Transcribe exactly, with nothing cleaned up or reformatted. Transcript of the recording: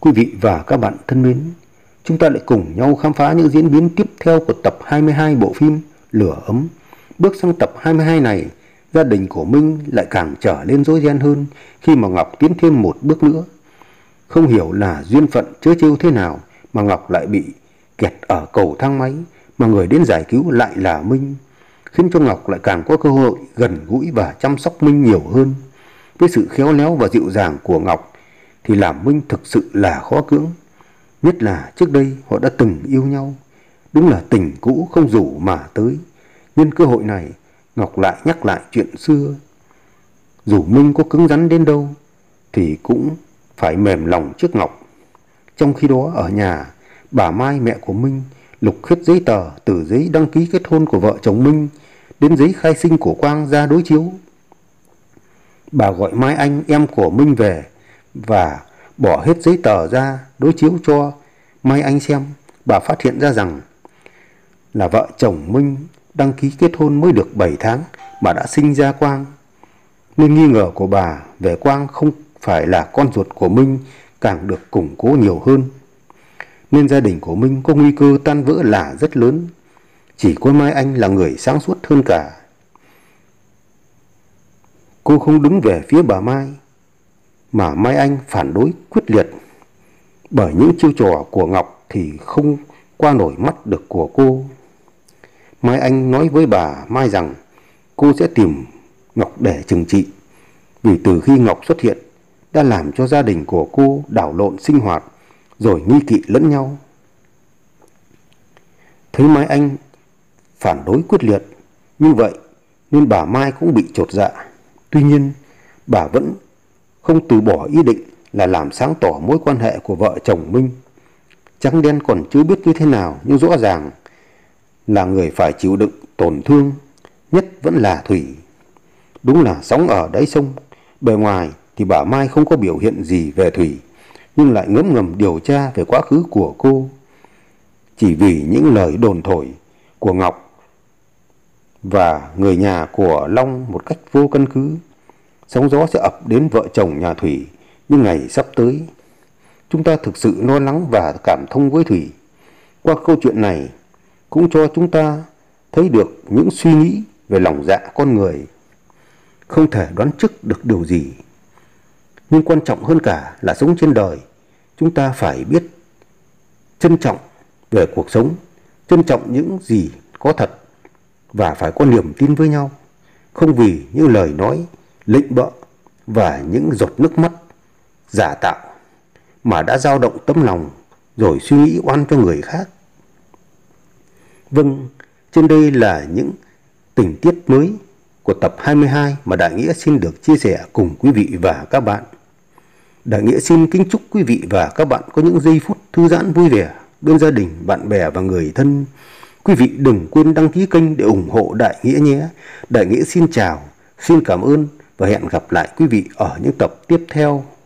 Quý vị và các bạn thân mến, chúng ta lại cùng nhau khám phá những diễn biến tiếp theo của tập hai mươi hai bộ phim Lửa Ấm. Bước sang tập hai mươi hai này, gia đình của Minh lại càng trở lên rối ren hơn khi mà Ngọc tiến thêm một bước nữa. Không hiểu là duyên phận trớ trêu thế nào mà Ngọc lại bị kẹt ở cầu thang máy, mà người đến giải cứu lại là Minh, khiến cho Ngọc lại càng có cơ hội gần gũi và chăm sóc Minh nhiều hơn. Với sự khéo léo và dịu dàng của Ngọc thì làm Minh thực sự là khó cưỡng. Nhất là trước đây họ đã từng yêu nhau. Đúng là tình cũ không rủ mà tới. Nhân cơ hội này, Ngọc lại nhắc lại chuyện xưa. Dù Minh có cứng rắn đến đâu thì cũng phải mềm lòng trước Ngọc. Trong khi đó ở nhà, bà Mai mẹ của Minh lục hết giấy tờ, từ giấy đăng ký kết hôn của vợ chồng Minh đến giấy khai sinh của Quang ra đối chiếu. Bà gọi Mai Anh, em của Minh về và bỏ hết giấy tờ ra đối chiếu cho Mai Anh xem. Bà phát hiện ra rằng là vợ chồng Minh đăng ký kết hôn mới được bảy tháng mà đã sinh ra Quang, nên nghi ngờ của bà về Quang không phải là con ruột của Minh càng được củng cố nhiều hơn. Nên gia đình của Minh có nguy cơ tan vỡ là rất lớn. Chỉ có Mai Anh là người sáng suốt hơn cả. Cô không đứng về phía bà Mai, mà Mai Anh phản đối quyết liệt, bởi những chiêu trò của Ngọc thì không qua nổi mắt được của cô. Mai Anh nói với bà Mai rằng cô sẽ tìm Ngọc để trừng trị, vì từ khi Ngọc xuất hiện đã làm cho gia đình của cô đảo lộn sinh hoạt rồi nghi kỵ lẫn nhau. Thấy Mai Anh phản đối quyết liệt như vậy nên bà Mai cũng bị chột dạ. Tuy nhiên bà vẫn không từ bỏ ý định là làm sáng tỏ mối quan hệ của vợ chồng Minh. Trắng đen còn chưa biết như thế nào, nhưng rõ ràng là người phải chịu đựng tổn thương nhất vẫn là Thủy. Đúng là sóng ở đáy sông. Bề ngoài thì bà Mai không có biểu hiện gì về Thủy, nhưng lại ngấm ngầm điều tra về quá khứ của cô. Chỉ vì những lời đồn thổi của Ngọc và người nhà của Long một cách vô căn cứ, sóng gió sẽ ập đến vợ chồng nhà Thủy những ngày sắp tới. Chúng ta thực sự lo lắng và cảm thông với Thủy. Qua câu chuyện này cũng cho chúng ta thấy được những suy nghĩ về lòng dạ con người. Không thể đoán trước được điều gì, nhưng quan trọng hơn cả là sống trên đời, chúng ta phải biết trân trọng về cuộc sống, trân trọng những gì có thật, và phải có niềm tin với nhau. Không vì những lời nói lịnh bợ và những giọt nước mắt giả tạo mà đã dao động tấm lòng rồi suy nghĩ oan cho người khác. Vâng, trên đây là những tình tiết mới của tập hai mươi hai mà Đại Nghĩa xin được chia sẻ cùng quý vị và các bạn. Đại Nghĩa xin kính chúc quý vị và các bạn có những giây phút thư giãn vui vẻ bên gia đình, bạn bè và người thân. Quý vị đừng quên đăng ký kênh để ủng hộ Đại Nghĩa nhé. Đại Nghĩa xin chào, xin cảm ơn và hẹn gặp lại quý vị ở những tập tiếp theo.